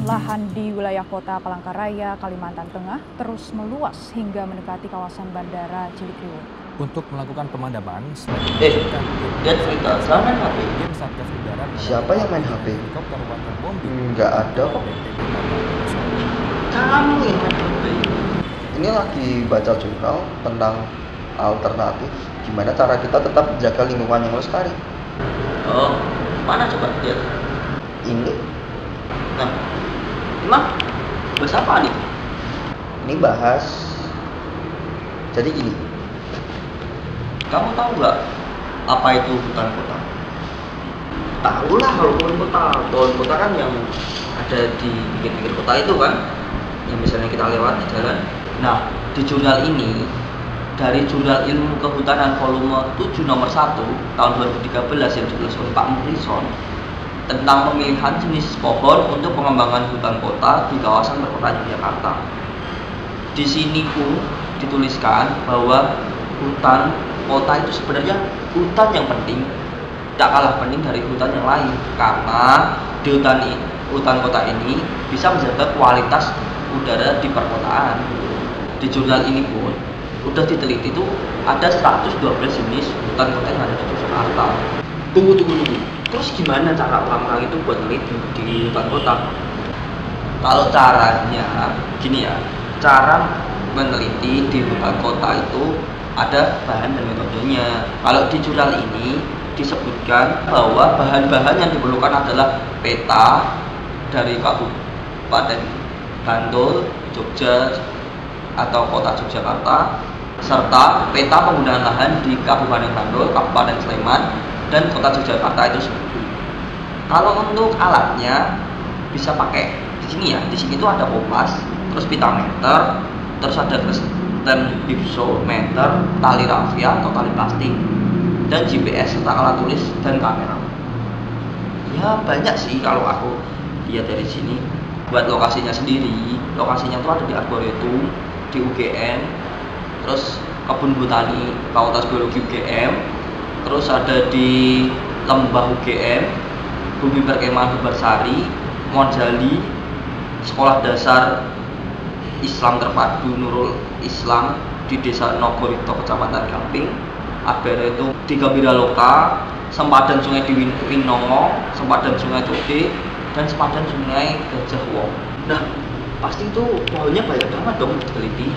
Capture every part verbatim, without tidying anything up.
lahan di wilayah kota Palangkaraya, Kalimantan Tengah terus meluas hingga mendekati kawasan Bandara Cilikriwut. Untuk melakukan pemadaman, eh, dan cerita, jangan H P. Siapa yang main H P? Nggak ada kok. Kamu yang main H P. Ini lagi baca jurnal tentang alternatif. Gimana cara kita tetap menjaga lingkungan yang lestari. Oh, mana coba lihat? Ini. Nah, emang bahas apa nih? Ini bahas. Jadi gini. Kamu tahu nggak apa itu hutan kota? Tahu lah kalau hutan kota. Hutan kota kan yang ada di pinggir-pinggir kota itu kan, yang misalnya kita lewat di jalan. Nah, di jurnal ini, dari jurnal ilmu kehutanan volume tujuh nomor satu tahun dua ribu tiga belas yang ditulis oleh Pak Morrison tentang pemilihan jenis pohon untuk pengembangan hutan kota di kawasan perkotaan Yogyakarta. Di sini pun dituliskan bahwa hutan kota itu sebenarnya hutan yang penting, tak kalah penting dari hutan yang lain, karena di hutan hutan kota ini bisa menjaga kualitas udara di perkotaan. Di jurnal ini pun udah diteliti itu ada seratus dua belas jenis hutan kota yang ada di Jakarta. Tunggu tunggu tunggu. Terus gimana cara orang-orang itu buat neliti di hutan kota? Kalau caranya gini ya, cara meneliti di hutan kota itu ada bahan dan metodenya. Kalau di jurnal ini disebutkan bahwa bahan-bahan yang diperlukan adalah peta dari Kabupaten Bantul, Jogja atau Kota Yogyakarta, serta peta penggunaan lahan di Kabupaten Bantul, Kabupaten Sleman, dan Kota Yogyakarta itu sendiri. Kalau untuk alatnya bisa pakai di sini ya. Di sini tuh ada kompas, terus pita meter, terus ada dan hypsometer, tali rafia atau tali plastik, dan G P S serta alat tulis dan kamera. Ya banyak sih kalau aku lihat dari sini. Buat lokasinya sendiri, lokasinya tuh ada di Arboretum, di U G M, terus Kebun Botani Fakultas Biologi U G M, terus ada di Lembah U G M, Bumi Perkemahan Bersari, Monjali, Sekolah Dasar Islam Terpadu Nurul Islam di Desa Nogorito, Kecamatan Gamping, Arboretum di Gembira Loka, Sempadan Sungai di Winongo, Sempadan Sungai Tode, dan Sempadan Sungai Gajah Wong. Nah, pasti itu pohonnya banyak banget dong diteliti.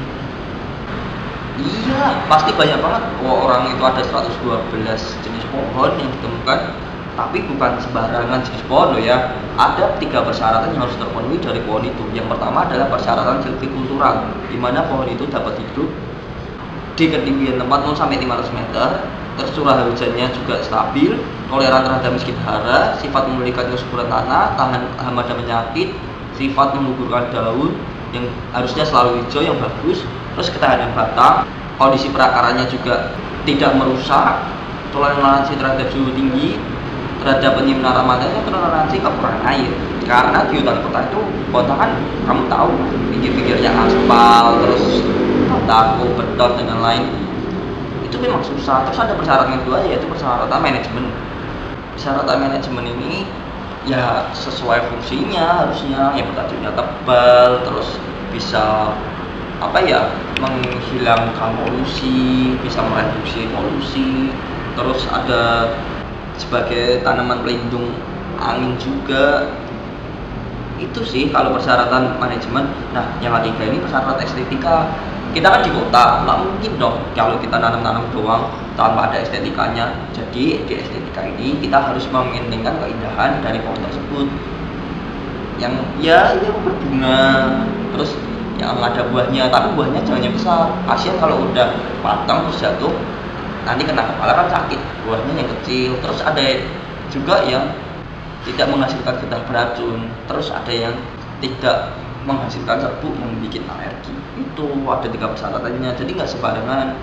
Iya, pasti banyak banget. Wah, orang itu ada seratus dua belas jenis pohon yang ditemukan. Tapi bukan sembarangan jenis pohon loh ya. Ada tiga persyaratan yang harus terpenuhi dari pohon itu. Yang pertama adalah persyaratan silvikultural, di mana pohon itu dapat hidup di ketinggian tempat nol sampai lima ratus meter. Terus curah hujannya juga stabil, toleran terhadap miskin hara, sifat memulihkan kesuburan tanah, tahan hama dan penyakit, sifat menggugurkan daun yang harusnya selalu hijau yang bagus, terus ketahanan batang, kondisi perakaranya juga tidak merusak, toleransi terhadap suhu tinggi, terhadap penyinaran matahari, toleransi kekurangan air. Karena di hutan kota itu kota kan kamu tahu pinggir-pinggirnya aspal, terus bataku, beton dan lain-lain, itu memang susah. Terus ada persyaratan kedua, yaitu persyaratan manajemen. Persyaratan manajemen ini ya sesuai fungsinya, harusnya yang bertajuknya tebal, terus bisa apa ya, menghilangkan polusi, bisa mereduksi polusi, terus ada sebagai tanaman pelindung angin juga. Itu sih kalau persyaratan manajemen. Nah, yang ketiga ini persyaratan estetika. Kita kan di kota, nggak mungkin dong kalau kita nanam-nanam doang tanpa ada estetikanya. Jadi di estetika ini kita harus mementingkan keindahan dari pohon tersebut, yang ya yang berbunga, terus yang ada buahnya, tapi buahnya jangan yang besar. Kasian kalau udah matang terus jatuh, nanti kena kepala kan sakit. Buahnya yang kecil. Terus ada juga yang tidak menghasilkan getah beracun, terus ada yang tidak menghasilkan serbuk yang bikin alergi. Itu ada tiga persyaratannya, jadi nggak sembarangan.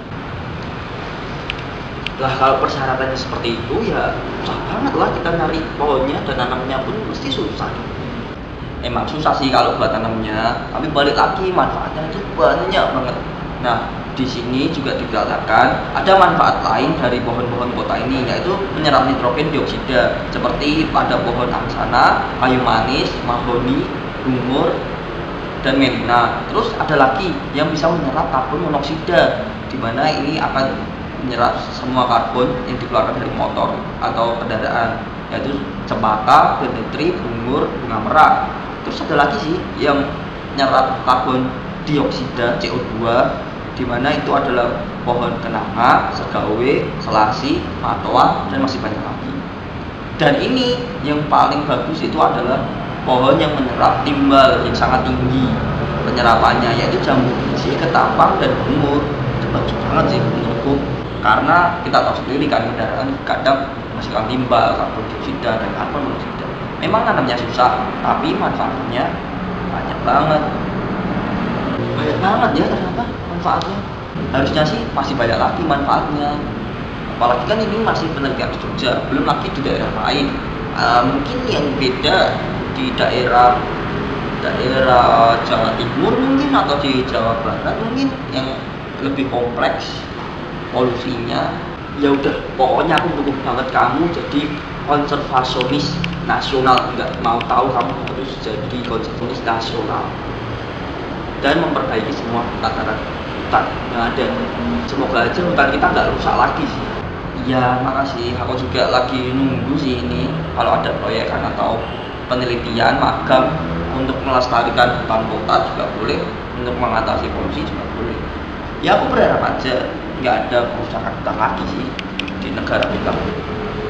Lah kalau persyaratannya seperti itu ya susah banget lah kita nyari pohonnya, dan nanamnya pun mesti susah. Emang susah sih kalau buat tanamnya, tapi balik lagi manfaatnya itu banyak banget. Nah, di sini juga dikatakan ada manfaat lain dari pohon-pohon kota ini, yaitu menyerap nitrogen dioksida, seperti pada pohon angsana, kayu manis, mahoni, bungur, dan melina. Terus ada lagi yang bisa menyerap karbon monoksida, di mana ini akan menyerap semua karbon yang dikeluarkan dari motor atau kendaraan, yaitu cempaka, benetri, bungur, bunga merah. Terus ada lagi sih yang menyerap karbon dioksida C O dua, di mana itu adalah pohon kenanga, segawe, selasi, matoa, dan masih banyak lagi. Dan ini yang paling bagus itu adalah pohon yang menyerap timbal yang sangat tinggi penyerapannya, yaitu jambu biji, ketapang, dan bungur. Itu bagus banget sih menurutku, karena kita tahu sendiri kan kendaraan kadang menghasilkan timbal, karbon dioksida, dan karbon monoksida. Memang nanamnya susah, tapi manfaatnya banyak banget. Banyak banget ya ternyata manfaatnya. Harusnya sih masih banyak lagi manfaatnya. Apalagi kan ini masih penelitian di Jogja, belum lagi di daerah lain. Uh, mungkin yang beda di daerah daerah Jawa Timur mungkin, atau di Jawa Barat mungkin, yang lebih kompleks polusinya. Ya udah, pokoknya aku dukung banget kamu jadi konservasionis nasional. Nggak mau tahu, kamu harus jadi konservasionis nasional dan memperbaiki semua tataran hutan yang ada. Semoga aja hutan kita nggak rusak lagi sih. Ya makasih, aku juga lagi nunggu sih ini kalau ada proyekan atau penelitian magang untuk melestarikan hutan kota juga boleh, untuk mengatasi polusi juga boleh. Ya aku berharap aja nggak ada kerusakan hutan lagi sih di negara kita.